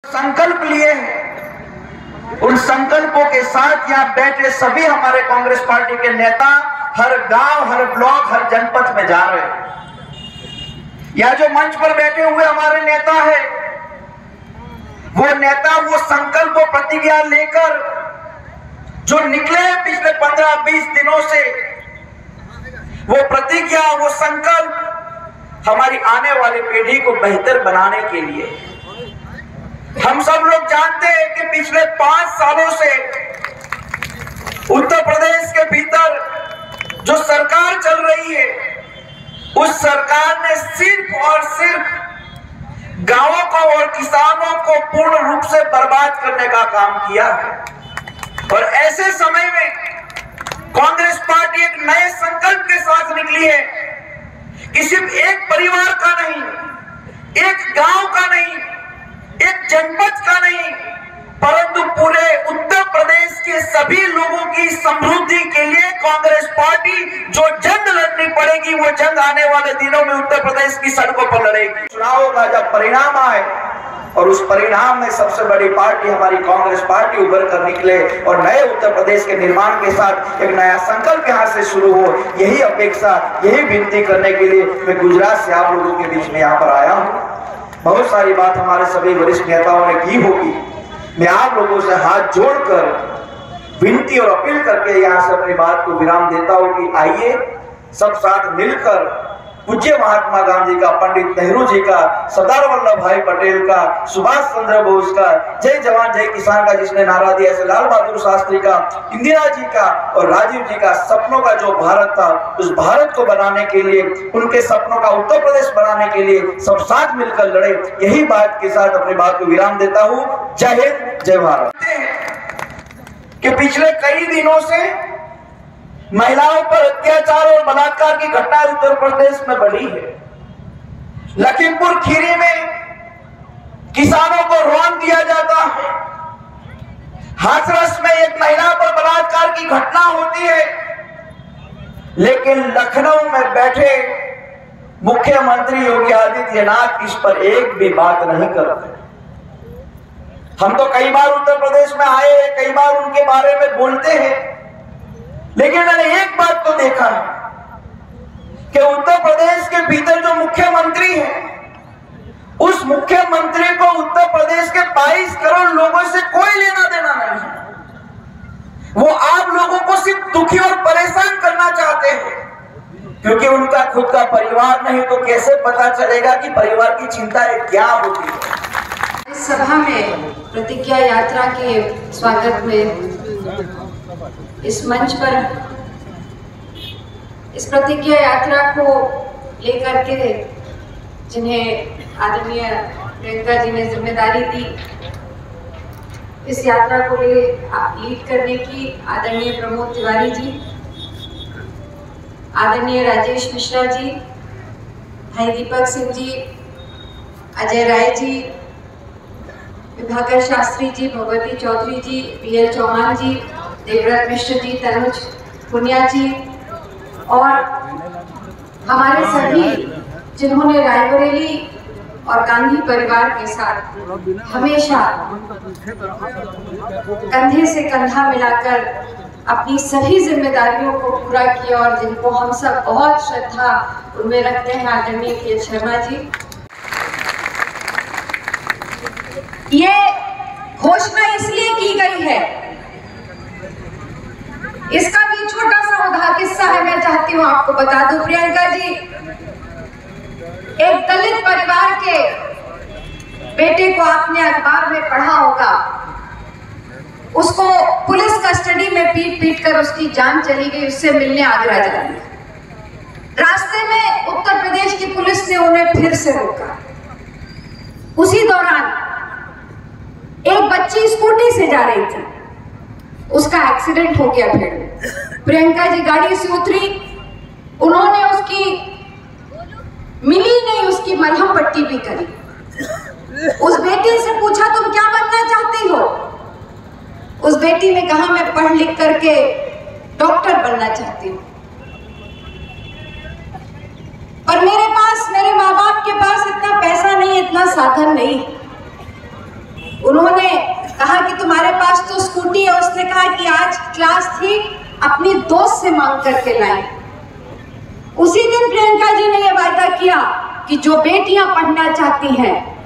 संकल्प लिए हैं, उन संकल्पों के साथ यहाँ बैठे सभी हमारे कांग्रेस पार्टी के नेता हर गांव, हर ब्लॉक, हर जनपद में जा रहे हैं। यहाँ जो मंच पर बैठे हुए हमारे नेता है, वो नेता वो संकल्प और प्रतिज्ञा लेकर जो निकले पिछले 15-20 दिनों से, वो प्रतिज्ञा, वो संकल्प हमारी आने वाली पीढ़ी को बेहतर बनाने के लिए। हम सब लोग जानते हैं कि पिछले 5 सालों से उत्तर प्रदेश के भीतर जो सरकार चल रही है, उस सरकार ने सिर्फ और सिर्फ गांवों को और किसानों को पूर्ण रूप से बर्बाद करने का काम किया है। और ऐसे समय में कांग्रेस पार्टी एक नए संकल्प के साथ निकली है कि सिर्फ एक परिवार का नहीं, एक गांव का नहीं, एक जनपद का नहीं, परंतु पूरे उत्तर प्रदेश के सभी लोगों की समृद्धि के लिए कांग्रेस पार्टी जो जंग लड़नी पड़ेगी, वो जंग आने वाले दिनों में उत्तर प्रदेश की सड़कों पर लड़ेगी। चुनाव का जब परिणाम आए और उस परिणाम में सबसे बड़ी पार्टी हमारी कांग्रेस पार्टी उभर कर निकले और नए उत्तर प्रदेश के निर्माण के साथ एक नया संकल्प यहाँ से शुरू हो, यही अपेक्षा, यही विनती करने के लिए मैं गुजरात से आप लोगों के बीच में यहाँ पर आया हूँ। बहुत सारी बात हमारे सभी वरिष्ठ नेताओं ने की होगी, मैं आप लोगों से हाथ जोड़कर विनती और अपील करके यहाँ से अपनी बात को विराम देता हूँ कि आइए सब साथ मिलकर पूज्य महात्मा गांधी का, पंडित नेहरू जी का, सरदार वल्लभ भाई पटेल का, सुभाष चंद्र बोस का, जय जवान जय किसान का जिसने नारा दिया, ऐसे लाल बहादुर शास्त्री का, इंदिरा जी का और राजीव जी का सपनों का जो भारत था, उस भारत को बनाने के लिए, उनके सपनों का उत्तर प्रदेश बनाने के लिए सब साथ मिलकर लड़े। यही बात के साथ अपनी बात को विराम देता हूँ। जय हिंद, जय भारत। कि पिछले कई दिनों से महिलाओं पर अत्याचार और बलात्कार की घटना उत्तर प्रदेश में बढ़ी है। लखीमपुर खीरी में किसानों को रौंद दिया जाता है, हाथरस में एक महिला पर बलात्कार की घटना होती है, लेकिन लखनऊ में बैठे मुख्यमंत्री योगी आदित्यनाथ इस पर एक भी बात नहीं करते। हम तो कई बार उत्तर प्रदेश में आए हैं, कई बार उनके बारे में बोलते हैं, लेकिन मैंने एक बात तो देखा है कि उत्तर प्रदेश के भीतर जो मुख्यमंत्री है, उस मुख्यमंत्री को उत्तर प्रदेश के 22 करोड़ लोगों से कोई लेना देना नहीं है। वो आप लोगों को सिर्फ दुखी और परेशान करना चाहते हैं, क्योंकि उनका खुद का परिवार नहीं तो कैसे पता चलेगा कि परिवार की चिंताएं क्या होती है। इस सभा में प्रतिज्ञा यात्रा के स्वागत में इस मंच पर इस प्रतिज्ञा यात्रा को लेकर के जिन्हें आदरणीय प्रियंका जी ने जिम्मेदारी दी, इस यात्रा को लीड करने की आदरणीय प्रमोद तिवारी जी, आदरणीय राजेश मिश्रा जी, भाई दीपक सिंह जी, अजय राय जी, विभाकर शास्त्री जी, भगवती चौधरी जी, पीएल चौहान जी, देवव्रत मिश्र जी, तनुज पुनिया जी और हमारे सभी जिन्होंने रायबरेली और गांधी परिवार के साथ हमेशा कंधे से कंधा मिलाकर अपनी सभी जिम्मेदारियों को पूरा किया और जिनको हम सब बहुत श्रद्धा उनमें रखते हैं, आदरणीय के शर्मा जी। ये घोषणा इसलिए की गई है, इसका भी छोटा सा उदाहरण किस्सा है, मैं चाहती हूँ आपको बता दूं। प्रियंका जी एक दलित परिवार के बेटे को आपने अखबार में पढ़ा होगा, उसको पुलिस कस्टडी में पीट पीट कर उसकी जान चली गई, उससे मिलने आगरा जा रही। रास्ते में उत्तर प्रदेश की पुलिस ने उन्हें फिर से रोका। उसी दौरान एक बच्ची स्कूटी से जा रही थी, उसका एक्सीडेंट हो गया। फिर प्रियंका जी गाड़ी से उतरी, उन्होंने उसकी मिली नहीं, उसकी मरहम पट्टी भी करी। उस बेटी से पूछा तुम क्या बनना चाहती हो? उस बेटी ने कहा मैं पढ़ लिख करके डॉक्टर बनना चाहती हूँ, पर मेरे माँ बाप के पास इतना पैसा नहीं, इतना साधन नहीं। उन्होंने कहा कि तुम्हारे पास तो स्कूटी है, उसने कहा कि आज क्लास थी, अपनी दोस्त से मांग करके लाई। उसी दिन प्रियंका जी ने यह वादा किया कि जो बेटियां पढ़ना चाहती हैं